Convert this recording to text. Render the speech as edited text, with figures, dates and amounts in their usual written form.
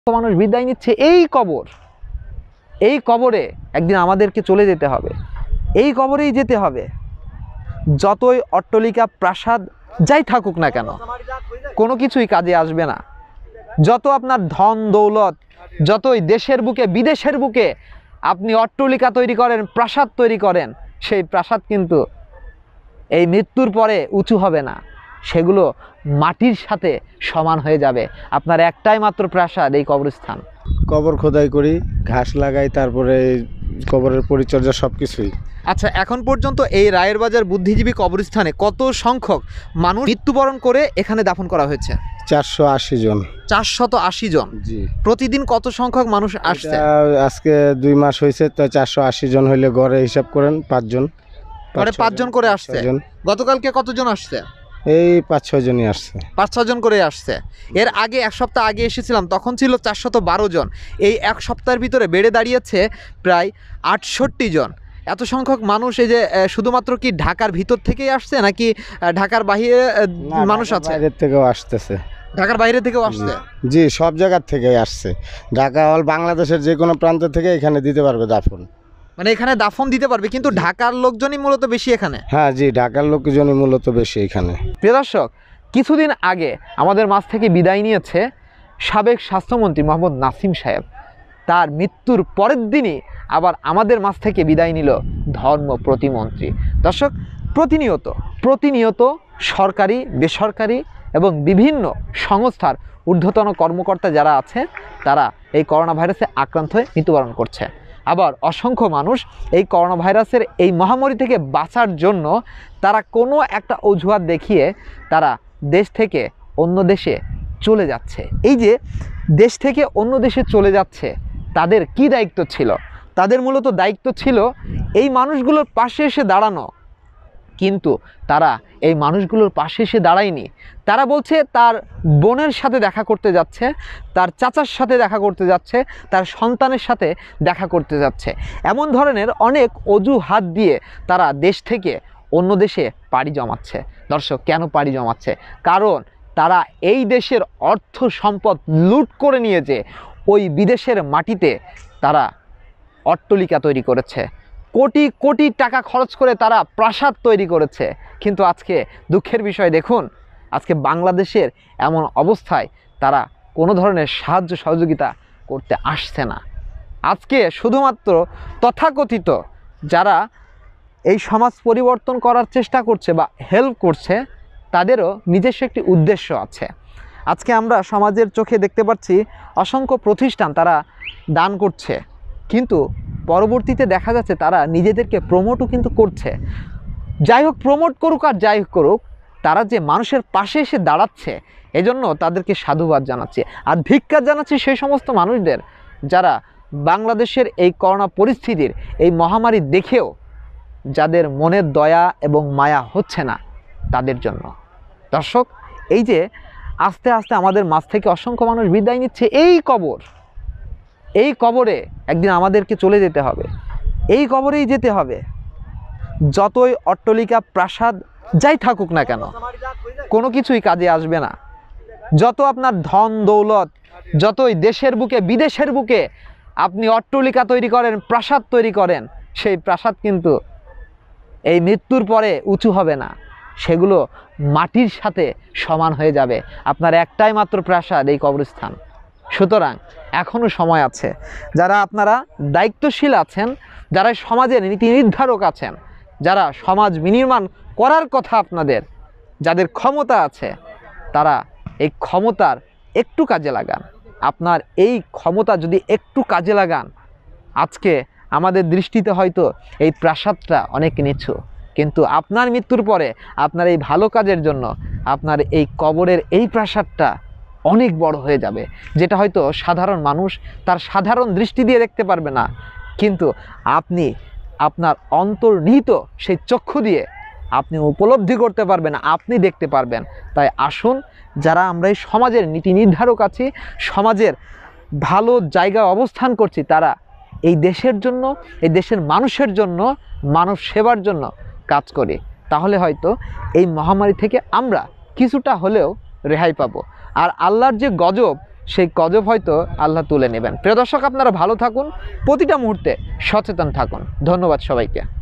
মানুষ বিদায় নিচ্ছে এই কবরে একদিন আমাদেরকে চলে যেতে হবে, এই কবরেই যেতে হবে। যতই অট্টালিকা প্রাসাদ যাই থাকুক না কেন, কোনো কিছুই কাজে আসবে না। যত আপনার ধন দৌলত, যতই দেশের বুকে বিদেশের বুকে আপনি অট্টালিকা তৈরি করেন, প্রাসাদ তৈরি করেন, সেই প্রাসাদ কিন্তু এই মৃত্যুর পরে উঁচু হবে না, সেগুলো মাটির সাথে সমান হয়ে যাবে। আপনার একটাই মাত্র প্রাসাদ, এই কবরস্থান। কবর খোদাই করি, ঘাস লাগাই, তারপরে কবরের পরিচর্যা সব কিছুই। আচ্ছা, এখন পর্যন্ত এই রায়ের বাজার বুদ্ধিজীবী কবরস্থানে কত সংখ্যক মানুষ মৃত্যুবরণ করে এখানে দাফন করা হয়েছে? 480 জন। 480 জন। জি। প্রতিদিন কত সংখ্যক মানুষ আসছে? আজকে 2 মাস হয়েছে, তো 480 জন হইলে গড়ে হিসাব করেন 5 জন। পরে 5 জন করে আসছে। গতকালকে কতজন আসছে? এই 5-6 জনই আসছে। 5-6 জন করে আসছে। এর আগে এক সপ্তাহ আগে এসেছিলাম, তখন ছিল 412 জন। এই এক সপ্তাহের ভিতরে বেড়ে দাঁড়িয়েছে প্রায় 68 জন। এত সংখ্যক মানুষ এই যে শুধুমাত্র কি ঢাকার ভিতর থেকেই আসছে, নাকি ঢাকার বাইরে মানুষ আছে? বাইরের থেকেও আসতেছে। ঢাকার বাইরে থেকেও আসছে? জি, সব জায়গার থেকেই আসছে। ঢাকা হল বাংলাদেশের যে কোনো প্রান্ত থেকে এখানে দিতে পারবে দাফন। মানে এখানে দাফন দিতে পারবে, কিন্তু ঢাকার লোকজনই মূলত বেশি এখানে। হ্যাঁ জি, ঢাকার লোকজনই মূলত বেশি এখানে। প্রিয় দর্শক, কিছুদিন আগে আমাদের মাঝ থেকে বিদায় নিয়েছে সাবেক স্বাস্থ্যমন্ত্রী মোহাম্মদ নাসিম সাহেব। তার মৃত্যুর পরের দিনই আবার আমাদের মাঝ থেকে বিদায় নিল ধর্ম প্রতিমন্ত্রী। দর্শক, প্রতিনিয়ত সরকারি, বেসরকারি এবং বিভিন্ন সংস্থার ঊর্ধ্বতন কর্মকর্তা যারা আছে, তারা এই করোনা ভাইরাসে আক্রান্ত হয়ে মৃত্যুবরণ করছে। আবার অসংখ্য মানুষ এই করোনা ভাইরাসের এই মহামারী থেকে বাঁচার জন্য তারা কোনো একটা অজুহাত দেখিয়ে তারা দেশ থেকে অন্য দেশে চলে যাচ্ছে। এই যে দেশ থেকে অন্য দেশে চলে যাচ্ছে, তাদের কি দায়িত্ব ছিল? তাদের মূলত দায়িত্ব ছিল এই মানুষগুলোর পাশে এসে দাঁড়ানো, কিন্তু তারা এই মানুষগুলোর পাশে এসে দাঁড়ায়নি। তারা বলছে তার বোনের সাথে দেখা করতে যাচ্ছে, তার চাচার সাথে দেখা করতে যাচ্ছে, তার সন্তানের সাথে দেখা করতে যাচ্ছে। এমন ধরনের অনেক অজুহাত দিয়ে তারা দেশ থেকে অন্য দেশে পাড়ি জমাচ্ছে। দর্শক, কেন পাড়ি জমাচ্ছে? কারণ তারা এই দেশের অর্থ সম্পদ লুট করে নিয়েছে। ওই বিদেশের মাটিতে তারা অট্টালিকা তৈরি করেছে, কোটি কোটি টাকা খরচ করে তারা প্রাসাদ তৈরি করেছে। কিন্তু আজকে দুঃখের বিষয় দেখুন, আজকে বাংলাদেশের এমন অবস্থায় তারা কোনো ধরনের সাহায্য সহযোগিতা করতে আসছে না। আজকে শুধুমাত্র তথাকথিত যারা এই সমাজ পরিবর্তন করার চেষ্টা করছে বা হেল্প করছে, তাদেরও নিজস্ব একটি উদ্দেশ্য আছে। আজকে আমরা সমাজের চোখে দেখতে পাচ্ছি অসংখ্য প্রতিষ্ঠান তারা দান করছে, কিন্তু পরবর্তীতে দেখা যাচ্ছে তারা নিজেদেরকে প্রমোটও কিন্তু করছে। যাই হোক, প্রমোট করুক আর যাই করুক, তারা যে মানুষের পাশে এসে দাঁড়াচ্ছে, এজন্য তাদেরকে সাধুবাদ জানাচ্ছি। আর ধিক্কার জানাচ্ছি সেই সমস্ত মানুষদের যারা বাংলাদেশের এই করোনা পরিস্থিতির এই মহামারী দেখেও যাদের মনের দয়া এবং মায়া হচ্ছে না, তাদের জন্য। দর্শক, এই যে আস্তে আস্তে আমাদের মাঝ থেকে অসংখ্য মানুষ বিদায় নিচ্ছে, এই কবরে একদিন আমাদেরকে চলে যেতে হবে, এই কবরেই যেতে হবে। যতই অট্টালিকা প্রাসাদ যাই থাকুক না কেন, কোনো কিছুই কাজে আসবে না। যত আপনার ধন দৌলত, যতই দেশের বুকে বিদেশের বুকে আপনি অট্টালিকা তৈরি করেন, প্রাসাদ তৈরি করেন, সেই প্রাসাদ কিন্তু এই মৃত্যুর পরে উঁচু হবে না, সেগুলো মাটির সাথে সমান হয়ে যাবে। আপনার একটাই মাত্র প্রাসাদ, এই কবরস্থান। সুতরাং এখনও সময় আছে। যারা আপনারা দায়িত্বশীল আছেন, যারা সমাজের নীতি নির্ধারক আছেন, যারা সমাজ বিনির্মাণ করার কথা আপনাদের, যাদের ক্ষমতা আছে, তারা এই ক্ষমতার একটু কাজে লাগান। আপনার এই ক্ষমতা যদি একটু কাজে লাগান, আজকে আমাদের দৃষ্টিতে হয়তো এই প্রাসাদটা অনেক নিচু, কিন্তু আপনার মৃত্যুর পরে আপনার এই ভালো কাজের জন্য আপনার এই কবরের এই প্রাসাদটা অনেক বড় হয়ে যাবে, যেটা হয়তো সাধারণ মানুষ তার সাধারণ দৃষ্টি দিয়ে দেখতে পারবে না, কিন্তু আপনি আপনার অন্তর্নিহিত সেই চক্ষু দিয়ে আপনি উপলব্ধি করতে পারবেন, আপনি দেখতে পারবেন। তাই আসুন, যারা আমরা এই সমাজের নীতি নির্ধারক আছি, সমাজের ভালো জায়গায় অবস্থান করছি, তারা এই দেশের জন্য, এই দেশের মানুষের জন্য, মানব সেবার জন্য কাজ করি। তাহলে হয়তো এই মহামারী থেকে আমরা কিছুটা হলেও রেহাই পাবো। আর আল্লাহর যে গজব, সেই গজব হয়তো আল্লাহ তুলে নেবেন। প্রিয় দর্শক, আপনারা ভালো থাকুন, প্রতিটা মুহূর্তে সচেতন থাকুন। ধন্যবাদ সবাইকে।